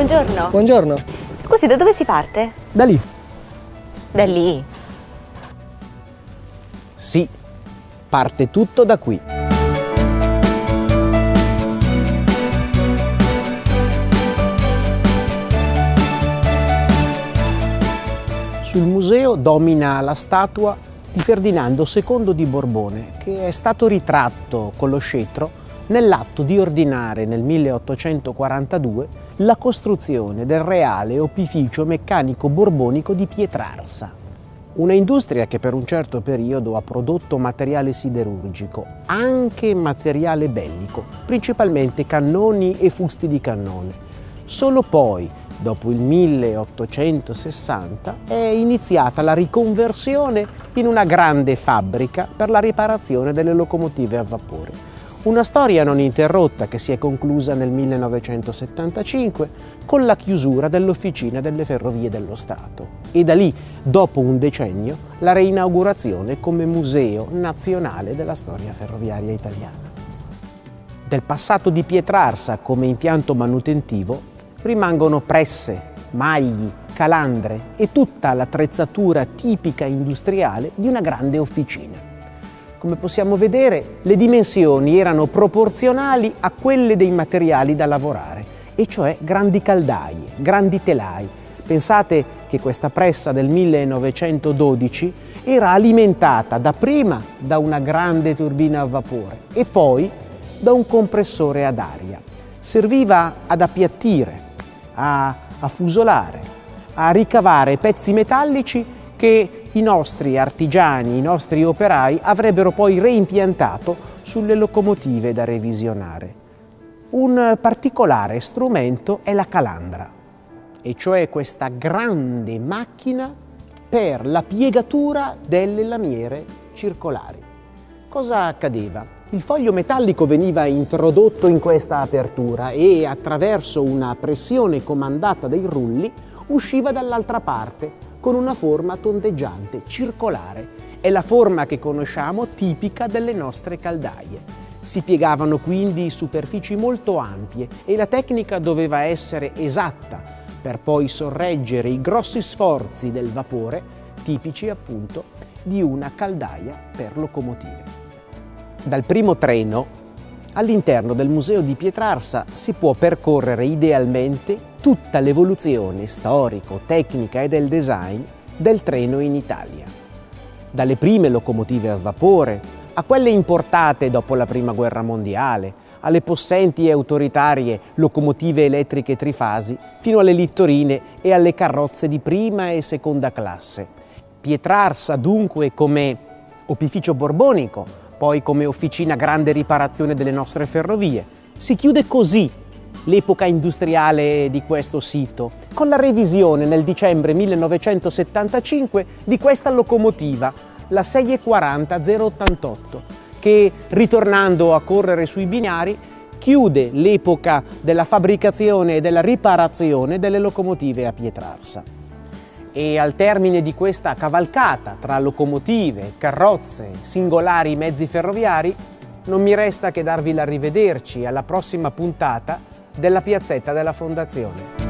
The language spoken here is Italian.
buongiorno. Buongiorno. Scusi, da dove si parte? Da lì. Da lì? Sì, parte tutto da qui. Sul museo domina la statua di Ferdinando II di Borbone, che è stato ritratto con lo scettro nell'atto di ordinare nel 1842 la costruzione del Reale Opificio Meccanico Borbonico di Pietrarsa. Una industria che per un certo periodo ha prodotto materiale siderurgico, anche materiale bellico, principalmente cannoni e fusti di cannone. Solo poi, dopo il 1860, è iniziata la riconversione in una grande fabbrica per la riparazione delle locomotive a vapore. Una storia non interrotta che si è conclusa nel 1975 con la chiusura dell'Officina delle Ferrovie dello Stato e da lì, dopo un decennio, la reinaugurazione come Museo Nazionale della Storia Ferroviaria Italiana. Del passato di Pietrarsa come impianto manutentivo rimangono presse, magli, calandre e tutta l'attrezzatura tipica industriale di una grande officina. Come possiamo vedere, le dimensioni erano proporzionali a quelle dei materiali da lavorare, e cioè grandi caldaie, grandi telai. Pensate che questa pressa del 1912 era alimentata dapprima da una grande turbina a vapore e poi da un compressore ad aria. Serviva ad appiattire, a fusolare, a ricavare pezzi metallici che i nostri artigiani, i nostri operai avrebbero poi reimpiantato sulle locomotive da revisionare. Un particolare strumento è la calandra, e cioè questa grande macchina per la piegatura delle lamiere circolari. Cosa accadeva? Il foglio metallico veniva introdotto in questa apertura e attraverso una pressione comandata dai rulli usciva dall'altra parte con una forma tondeggiante, circolare. È la forma che conosciamo tipica delle nostre caldaie. Si piegavano quindi superfici molto ampie e la tecnica doveva essere esatta per poi sorreggere i grossi sforzi del vapore, tipici appunto di una caldaia per locomotive. Dal primo treno all'interno del Museo di Pietrarsa si può percorrere idealmente tutta l'evoluzione storico-tecnica e del design del treno in Italia. Dalle prime locomotive a vapore, a quelle importate dopo la Prima Guerra Mondiale, alle possenti e autoritarie locomotive elettriche trifasi, fino alle littorine e alle carrozze di prima e seconda classe. Pietrarsa dunque come opificio borbonico, poi come officina grande riparazione delle nostre ferrovie. Si chiude così l'epoca industriale di questo sito, con la revisione nel dicembre 1975 di questa locomotiva, la 640 088, che ritornando a correre sui binari chiude l'epoca della fabbricazione e della riparazione delle locomotive a Pietrarsa. E al termine di questa cavalcata tra locomotive, carrozze, singolari mezzi ferroviari, non mi resta che darvi l'arrivederci alla prossima puntata della Piazzetta della Fondazione.